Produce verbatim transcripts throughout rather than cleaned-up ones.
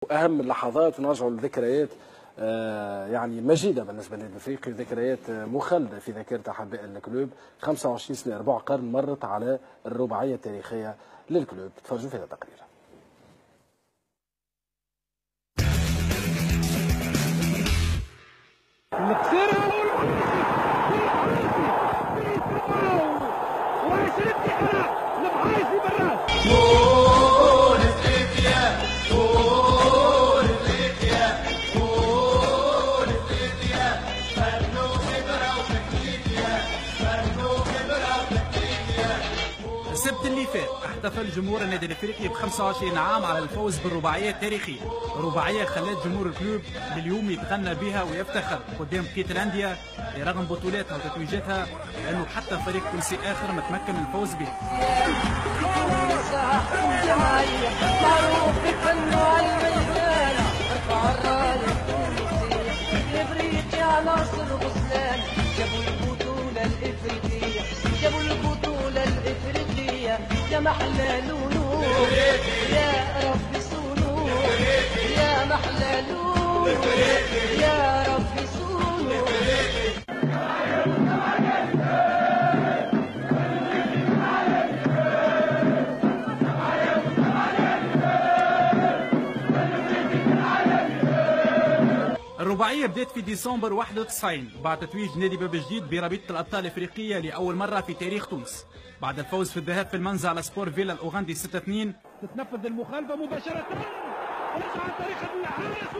اهم اللحظات ونرجعوا لذكريات آه يعني مجيده بالنسبه للنادي الافريقي، ذكريات مخلده في ذاكره احباء الكلوب. خمسة وعشرين سنه، ربع قرن مرت على الرباعيه التاريخيه للكلوب. تفرجوا في هذا التقرير. السبت اللي فات احتفل جمهور النادي الافريقي ب خمسة وعشرين عام على الفوز بالرباعيه التاريخيه، رباعيه خلت جمهور الكلوب لليوم يتغنى بها ويفتخر قدام بقيه الانديه رغم بطولاتها وتتويجاتها، لانه حتى فريق تونسي اخر ما تمكن من الفوز بها. جابوا البطولة الإفريقية يا محلى لولو يا ربي صونو يا محلى لولو يا ربي صونو. الرباعية بدات في ديسمبر واحد وتسعين بعد تتويج نادي باب جديد برابطة الأبطال الإفريقية لأول مرة في تاريخ تونس، بعد الفوز في الذهاب في المنزه على سبور فيلا الأوغندي ستة اثنين. تتنفذ المخالفة مباشرة، رجع عن طريق الحارس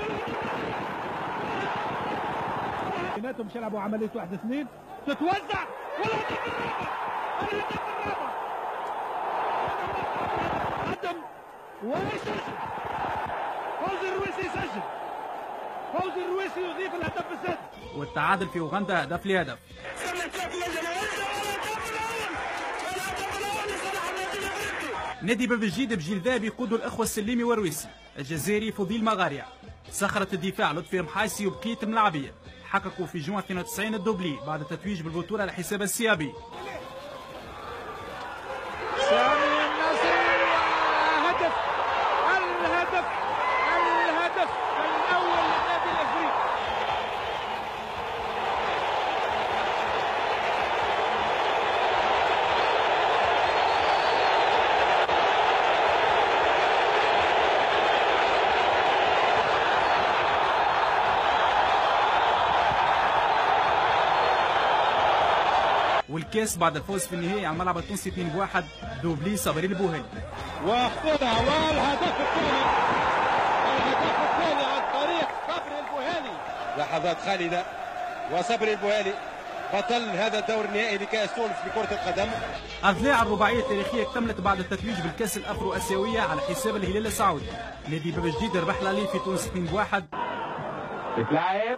ولا مش يلعبوا عملية واحد اثنين، تتوزع والهدف الرابع، الهدف الرابع قدم ويسجل فوزي الرويسي، يسجل فوزي الرويسي يضيف الهدف السادس، والتعادل في اوغندا هدف لهدف. نادي باب الجديد بجيل ذهب يقوده الاخوه السليمي والرويسي، الجزائري فضيل مغاريا، صخره الدفاع لطفي رمحايسي وبقيه الملاعبيه حققوا في جوان اثنين وتسعين الدوبلي بعد التتويج بالبطوله على حساب السيابي. هدف الهدف الهدف الاول للنادي الافريقي. والكاس بعد الفوز في النهائي على الملعب التونسي اثنين بواحد، دوبلي صبري البوهلي. وخذها والهدف الثاني، الهدف الثاني عن طريق صبري البوهلي. لحظات خالدة وصبري البوهلي بطل هذا الدور النهائي لكأس تونس لكرة القدم. أضلاع الرباعية التاريخية اكتملت بعد التتويج بالكأس الأفرو آسيوية على حساب الهلال السعودي. نادي باب الجديد ربح الأهلي في تونس اثنين بواحد. بتلعب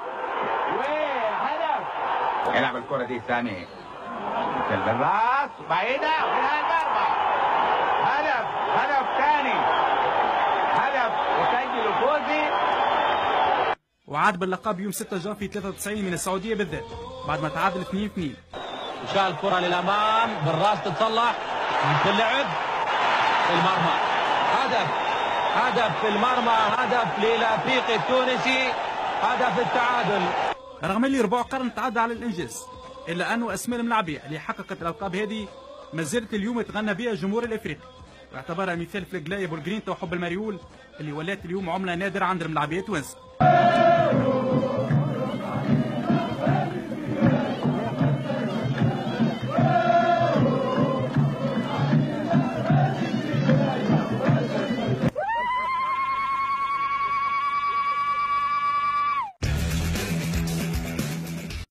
وهدف، يلعب الكرة دي ثاني مثل بالراس بعيدة وفي المرمى، هدف هدف ثاني، هدف يسجل فوزي. وعاد باللقب يوم ستة جان في ثلاثة وتسعين من السعودية بالذات بعد ما تعادل اثنين اثنين. شال الكرة للأمام بالراس تتصلح في اللعب في المرمى، هدف هدف في المرمى، هدف للافريقي التونسي، هدف التعادل. رغم اللي ربع قرن تعدى على الانجاز، الا انه اسماء الملاعبيه اللي حققت الالقاب هذه ما زالت اليوم يتغنى بها الجمهور الافريقي، واعتبرها مثال في القلايب والجرينتا وحب المريول اللي ولات اليوم عمله نادره عند الملاعبيه التوانسه.